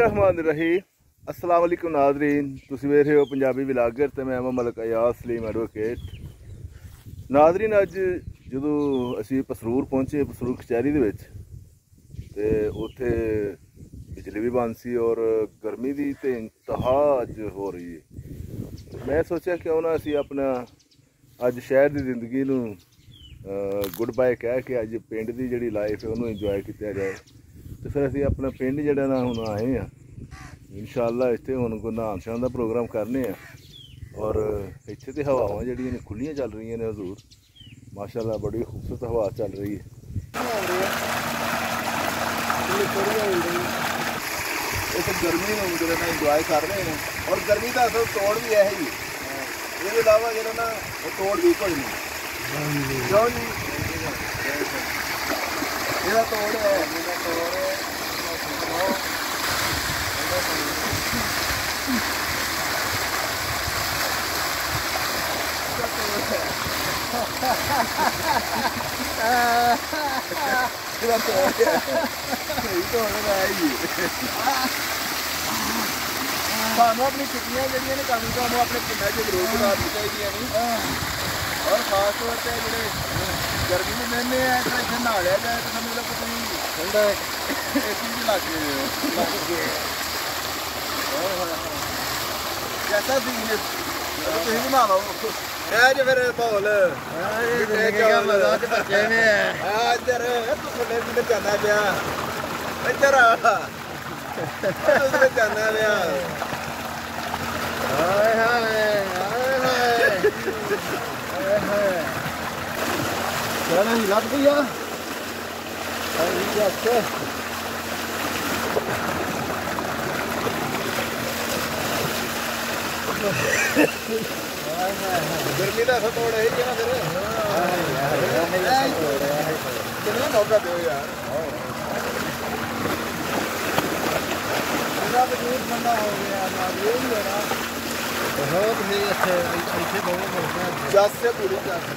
बिस्मिल्लाहिर्रहमानिर्रहीम। अस्सलाम वालेकुम नाज़रीन, तुसीं वेख रहे हो पंजाबी व्लॉगर ते मैं मलिक अयाज सलीम एडवोकेट। नाज़रीन अज जदों असीं पसरूर पहुंचे, पसरूर कचहरी दे विच ते उत्थे बिजली भी बंद सी और गर्मी दी ते इंतहा अज हो रही है। मैं सोचा क्यों ना असीं अपना अज शहर दी जिंदगी नूं गुड बाय कह के अज पिंड दी जिहड़ी लाइफ है उन्होंने इंजॉय किया जाए। तो फिर असीं अपना पिंड जिहड़ा ना हुण आए हैं इंशाअल्लाह इत्थे हुण कोई नहान शान का प्रोग्राम करने और इत्थे ते हवावां जिहड़ियां खुल्लियां चल रही ने हजूर माशाअल्लाह बड़ी खूबसूरत हवा चल रही है। इस गर्मी में जो ना इंजॉय कर रहे हैं और गर्मी का असल तोड़ भी है ही इसके अलावा जो ना तोड़ भी कोई नहीं क्यों जी ਇਹਦਾ ਤੋੜ ਹੈ ਸਾਨੂੰ ਆਪਣੀ ਛੁੱਟੀਆਂ ਜਿਹੜੀਆਂ ਨੇ ਕੰਮ ਸਾਨੂੰ ਆਪਣੇ ਪਿੰਡਾਂ 'ਚ ਜ਼ਰੂਰ ਗੁਜ਼ਾਰਨੀ ਚਾਹੀਦੀਆਂ ਨੇ और खास तौर पर जो गर्मी में महीने हैं तो इतने नहा लिया जाए तो समझ लो कि ठंडा एसी भी लग गए कैसा सीन है तुम भी नहा लो जो फिर माहौल इधर तुमने भी जाना पाया इधर तुमने जाना पाया चलो ही लग गया गर्मी का तोड़ है ना फिर कितना मौका दो यार ठंडा हो गया बहुत ही अच्छे ऐसे बहुत जस से पूरी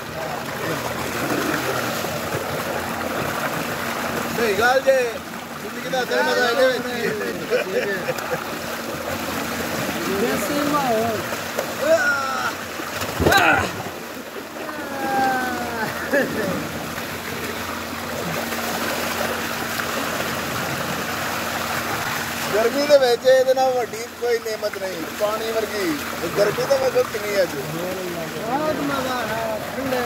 सही गल जे जिंदगी का असर मजा आए गर्मी के वड्डी कोई नेमत नहीं पानी वर्गी गर्मी तो मैं कितनी है जी बहुत मजा है ठंडे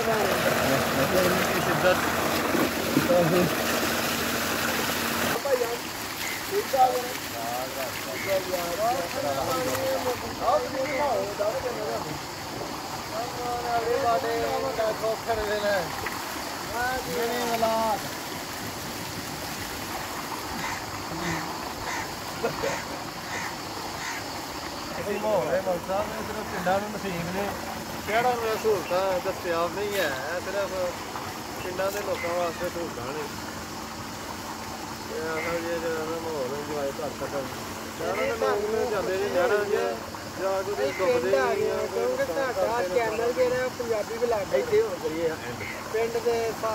माहौल है मौल साहब ने सिर्फ पिंडा में नसीब ने शहरों में सहूलत दस्तियाब नहीं है सिर्फ पिंडा के लोगों वास्ते सहूलत ने माहौल इंजॉय कर सकन शहरों के लोग जाते जी नहर चैनल जो पंजाबी ब्लॉग पिंड के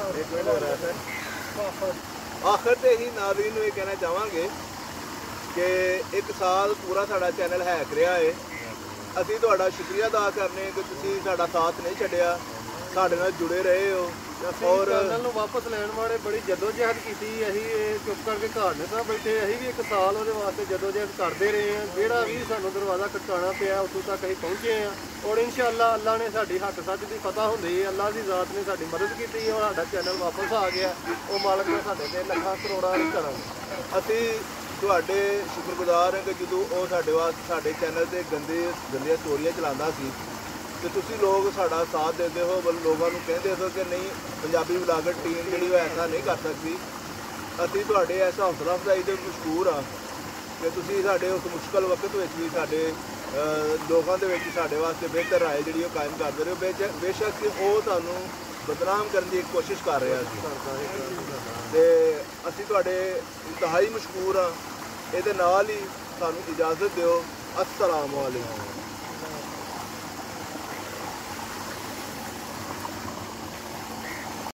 आखिर तो यही नाज़रीन नूं कहना चाहांगे कि एक साल पूरा साड़ा चैनल हैक रहा है असीं तुहाडा शुक्रिया अदा करने कि तुसीं साडा साथ नहीं छड्डिया साडे नाल जुड़े रहे हो और चैनल नूं वापस लैण वाले बड़ी जदोजहद की असीं चुप करके घर नहीं था बैठे असीं भी एक साल वो वास्ते जदोजहद करते रहे हैं जिहड़ा भी सानूं दरवाज़ा खटकाना पिया उत्थों तक असीं पहुँचे हैं और इंशाअल्लाह अल्लाह ने साडी हक सच की फतह हुंदी अल्लाह की ज़ात ने साडी मदद की और साडा चैनल वापस आ गया वो मालक ने साडे ते लखां करोड़ां करम असीं तुहाडे शुक्रगुजार हैं कि जो वो साडे वास्ते साडे चैनल से गंदियां स्टोरियां चलांदा सी तो तुसीं लोग साडा साथ देते हो लोगों को कहते हो कि नहीं पंजाबी व्लॉगर टीम जी ऐसा नहीं कर सकती असीं तुहाडे इस हौसला अफजाई के मशहूर हाँ कि तुसीं साडे उस मुश्किल वक्त में भी साडे लोगों के साडे वास्ते बेहतर राय जी कायम करते रहे बेशक वो तुहानूं बदनाम करने की कोशिश कर रहा तो असीं तुहाडे इंतहाई मशहूर हाँ ये नाल ही सानूं इजाजत दिओ। अस्सलाम वालेकुम।